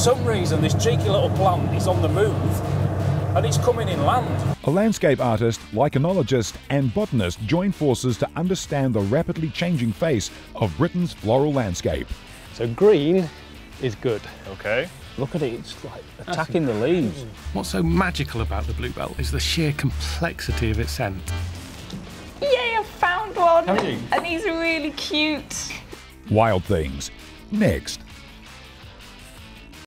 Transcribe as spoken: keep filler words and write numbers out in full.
some reason this cheeky little plant is on the move and it's coming inland. A landscape artist, lichenologist and botanist join forces to understand the rapidly changing face of Britain's floral landscape. So green is good. Okay. Look at it, it's like attacking the leaves. What's so magical about the bluebell is the sheer complexity of its scent. Yay, I found one! Have you? And he's really cute. Wild Things, next.